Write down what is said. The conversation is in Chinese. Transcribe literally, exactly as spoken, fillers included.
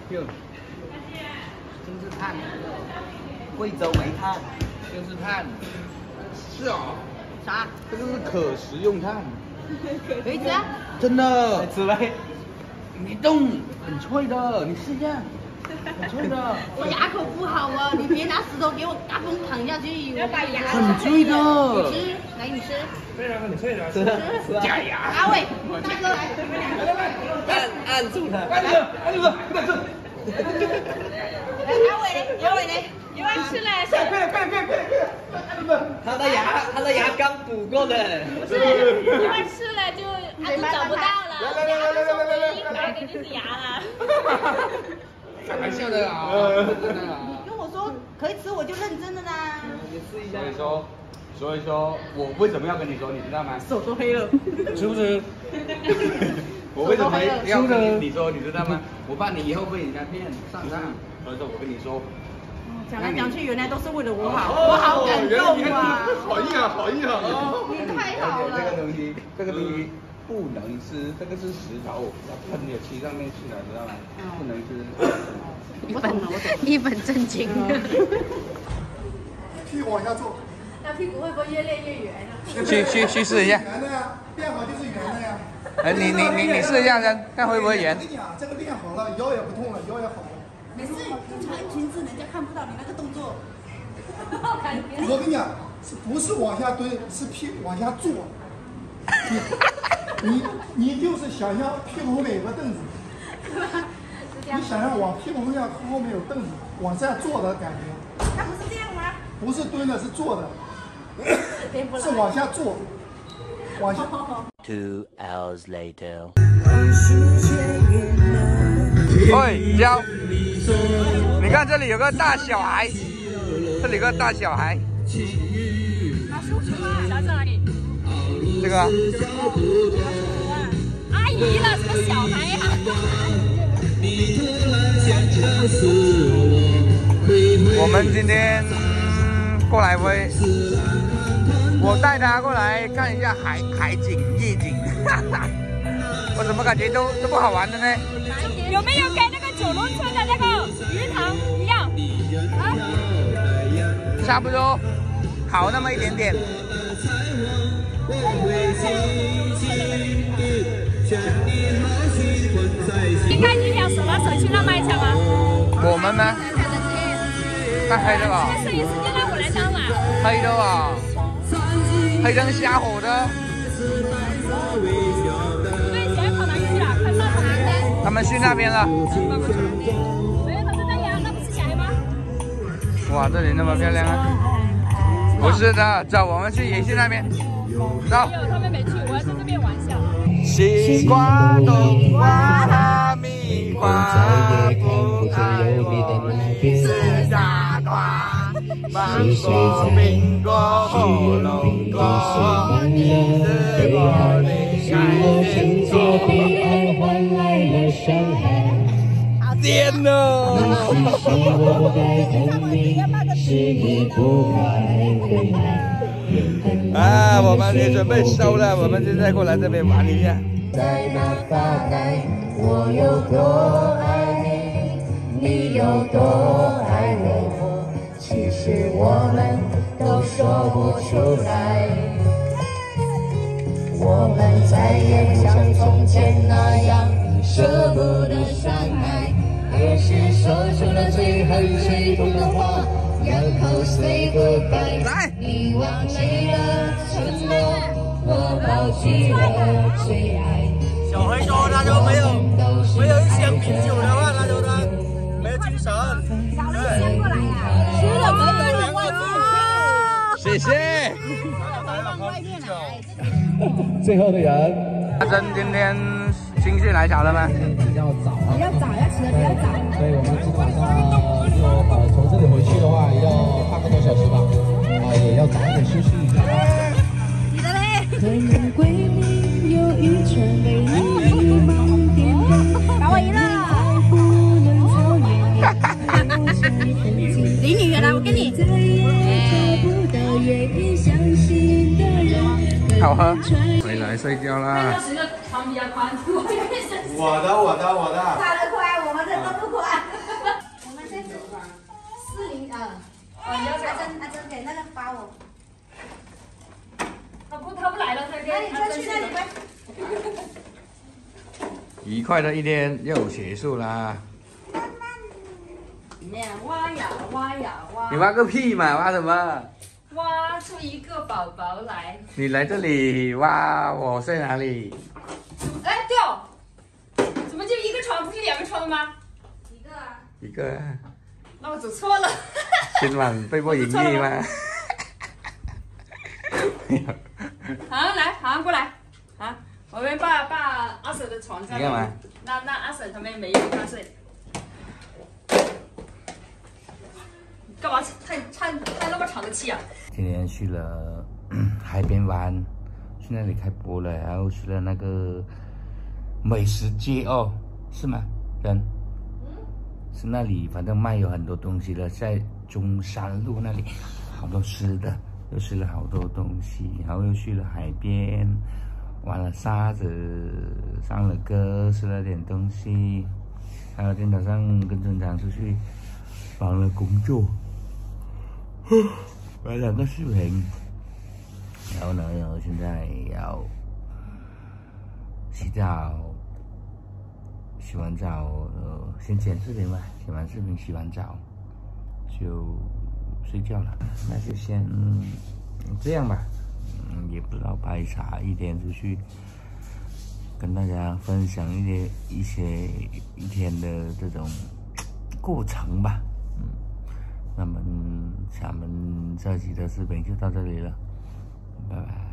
就真是碳，贵州煤炭，就是碳。是啊。啥？这个是可食用碳。可以吃啊？真的。吃呗。没动，很脆的，你试一下。很脆的。 我牙口不好啊，你别拿石头给我大风躺下去。要把牙。 很脆的。 你吃，来你吃。 对啊，很脆的。 吃吃。假牙。 阿伟，大哥来。 来来来，按按住他。按住，按住他，快吃。 来，阿伟嘞，阿伟嘞，一万吃了。 快点快点快点快点！他的牙，他的牙刚补过的。 不是，一万吃了就他就找不到了， 来来来来来来来， 一买给就是牙了。 开玩笑的啊，真的啊。 跟我说可以吃，我就认真的啦。 你试一下。所以说，所以说我为什么要跟你说，你知道吗？ 手都黑了。 是不是？ 我为什么要跟你说，你知道吗？我怕你以后被人家骗上当，所以说我跟你说。 讲来讲去，原来都是为了我好，我好感动啊！ 好意啊，好意啊！ 你太好了。 这个东西，这个东西不能吃，这个是石头，要喷到漆上面去了，知道吗？不能吃。 一本一本正经。 屁股往下坐。 那屁股会不会越练越圆啊？ 去去去试一下。 圆的呀，练好就是圆的呀。 哎，你你你你试一下看，看会不会圆？ 我跟你讲，这个练好了，腰也不痛了，腰也好了。 没事，你穿裙子，人家看不到你那个动作。 我跟你讲，是不是往下蹲，是屁往下坐。你你你就是想象屁股后面有个凳子，你想象往屁股后面后面有凳子，往下坐的感觉。 他不是这样吗？ 不是蹲的，是坐的，是往下坐，往下。 Two hours later. 喂，教，你看这里有个大小孩，这里有个大小孩。 拿叔叔吗？小孩在哪里？ 这个。 阿姨了，什么小孩呀？ 我们今天过来会，我带他过来看一下海海景夜景，我怎么感觉都都不好玩的呢？ 有没有跟那个九龙村的那个鱼塘一样？啊？ 差不多，好那么一点点。 应该你俩手拿手去那卖场吗？ 我们呢？那黑的吧？ 摄影师就让我来当嘛。 黑的啊，黑灯瞎火的。 对，小孩跑哪里去了？快上跑哪里？ 他们去那边了。 没有，他是那样，那不是小孩吗？ 哇，这里那么漂亮啊！不是的，走，我们去也去那边。走。 没有，他们没去，我要在这边玩笑。 西瓜、冬瓜、哈密瓜、不爱我是傻瓜，芒果、苹果、火龙果，你是我的开心果。天哪！啊，我们也准备收了，我们现在过来这边玩一下。 在那大概我有多爱你，你有多爱我，其实我们都说不出来。我们再也不像从前那样舍不得伤害，而是说出了最恨最痛的话，然后 say goodbye。来，你忘记了承诺，我抛弃了最爱。 小黑说他就没有没有一箱啤酒的话，他就他没有精神。 找了一箱过来呀，吃了没有？外面谢谢。 往外面来。 最后的人。 阿珍今天心血来潮了吗？ 比较早啊。 比较早，要起得比较早。 所以我们今天晚上就呃从这里回去的话要半个多小时吧，啊也要早一点休息一下。 你的嘞？把我赢了。离你远了，我跟你。 好喝。回来睡觉啦。 十个床比较宽， 我的，我的，我的。 跑得快，我们的都不快。 愉快的一天又结束啦。 里面挖呀挖呀挖。 你挖个屁嘛！挖什么？ 挖出一个宝宝来。 你来这里挖，我在哪里？ 哎，掉！怎么就一个床，不是两个床吗？ 一个啊。 一个、啊。 那我走错了。 今晚被迫营业吗？ 好，来，好过来，啊，我们把把阿婶的床在。 你干嘛？ 那那阿婶他们没有地方睡。干嘛叹叹叹那么长的气啊？ 今天去了海边湾，去那里开播了，然后去了那个美食街哦，是吗？人？是那里，反正卖有很多东西的，在中山路那里，好多吃的，又吃了好多东西，然后又去了海边，玩了沙子，唱了歌，吃了点东西，还有今天早上跟村长出去忙了工作，拍两个视频，然后呢，然后现在要洗澡。洗完澡，呃，先剪视频吧。剪完视频，洗完澡就睡觉了。那就先、嗯、这样吧。嗯，也不知道拍啥，一天出去跟大家分享一些一些一天的这种过程吧。嗯，那么咱们这期的视频就到这里了，拜拜。